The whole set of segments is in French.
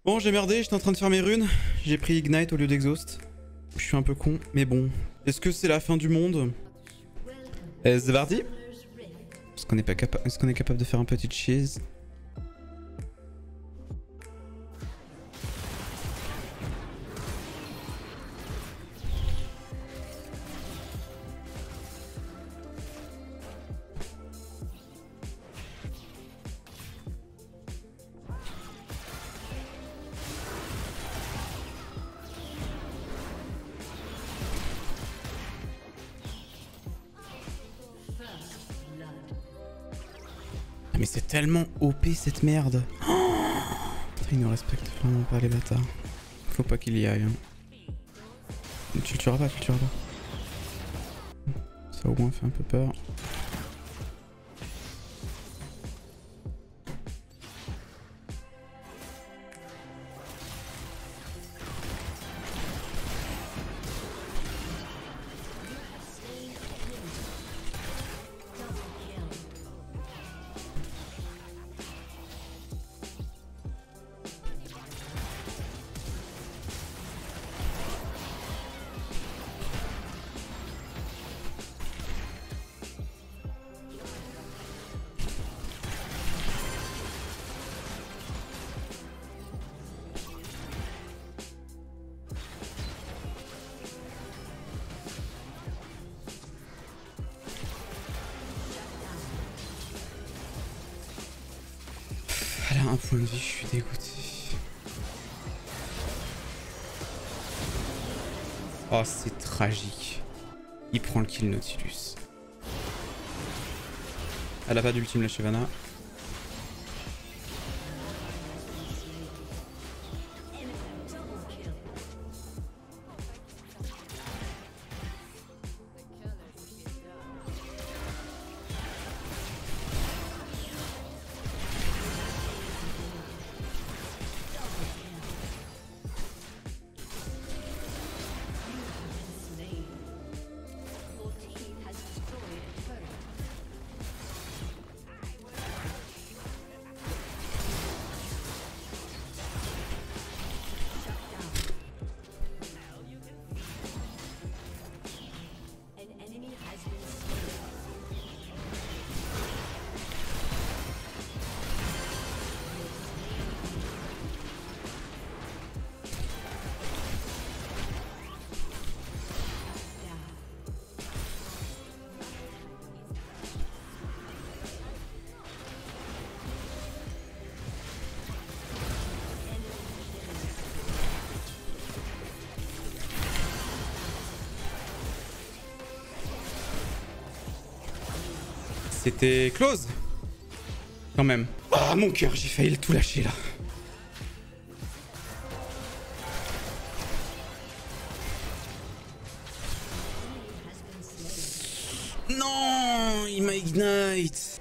Bon, j'ai merdé, j'étais en train de faire mes runes. J'ai pris Ignite au lieu d'Exhaust. Je suis un peu con, mais bon. Est-ce que c'est la fin du monde? Zvardi? Est-ce qu'on est capable de faire un petit cheese? Ah mais c'est tellement OP cette merde. Oh, putain, ils nous respectent vraiment pas les bâtards. Faut pas qu'il y aille. Hein. Tu le tueras pas, tu le tueras pas. Ça au moins fait un peu peur. Elle a un point de vie, je suis dégoûté. Oh, c'est tragique. Il prend le kill Nautilus. Elle a pas d'ultime la Shyvana. C'était close. Quand même. Ah mon cœur, j'ai failli tout lâcher là. Non, il m'a ignite.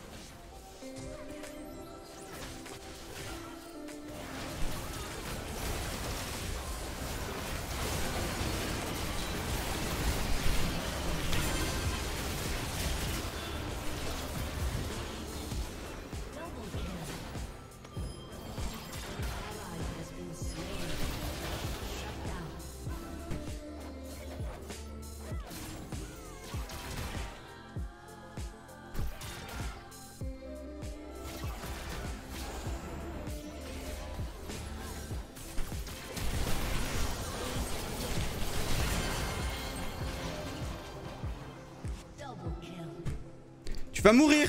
Tu vas mourir.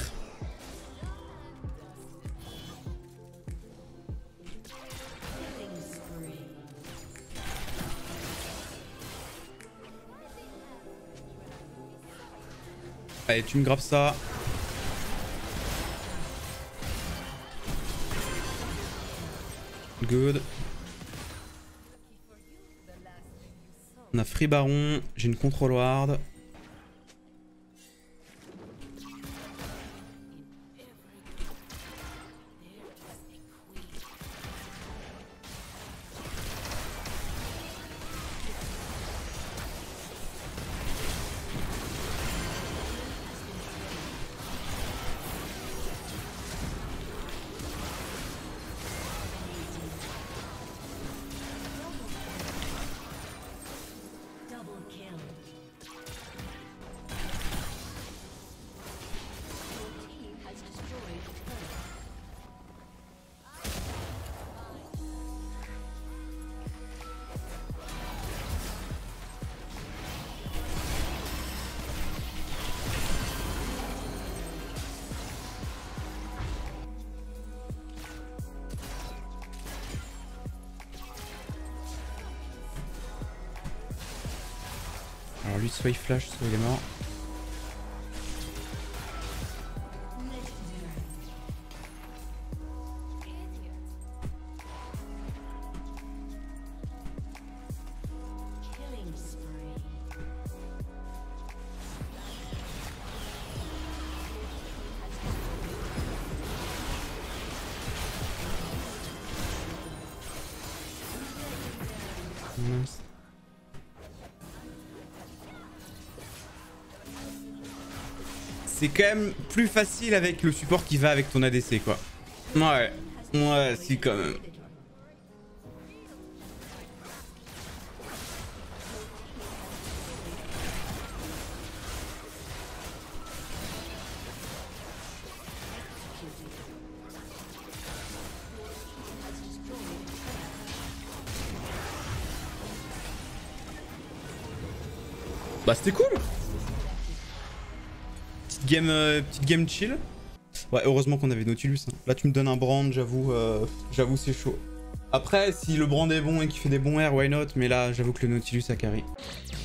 Allez, tu me graves ça. Good. On a Free Baron, j'ai une Control Ward. lui, soit il flash, soit il est mort. Mince. C'est quand même plus facile avec le support qui va avec ton ADC quoi. Ouais, ouais, si quand même. Bah c'était cool. Petite game chill. Ouais, heureusement qu'on avait Nautilus. Hein. Là tu me donnes un brand, j'avoue c'est chaud. Après si le brand est bon et qu'il fait des bons airs, why not. Mais là j'avoue que le Nautilus a carry.